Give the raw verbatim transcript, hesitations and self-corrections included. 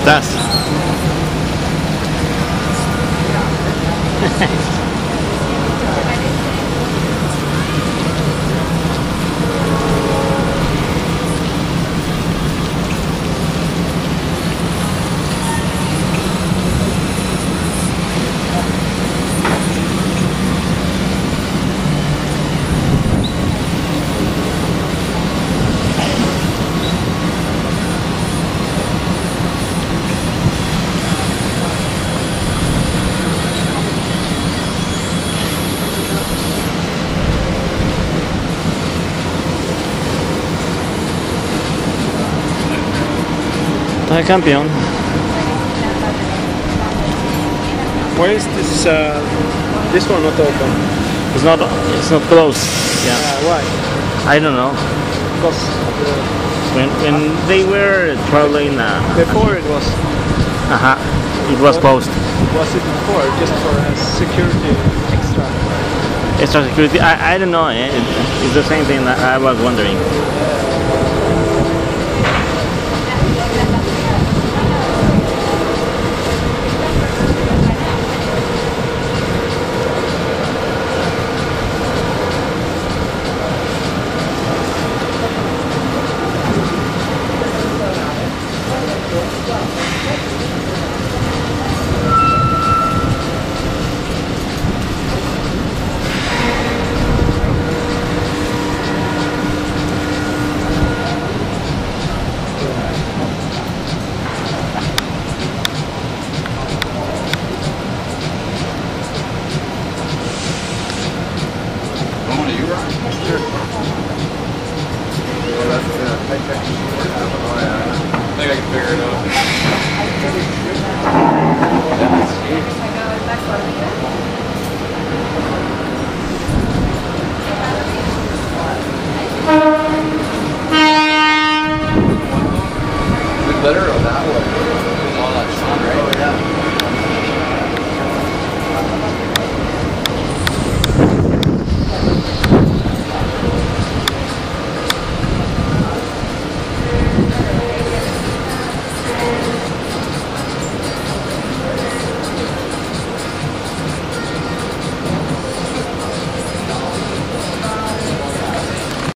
estás? Está el campeón. Why is this uh, this one not open? It's not. It's not closed. Yeah. Uh, why? I don't know. Because the, When when they were traveling, uh, before it was uh -huh, it was closed. was it before just for a security extra? Extra security. I I don't know. Eh? It, it's the same thing that I was wondering.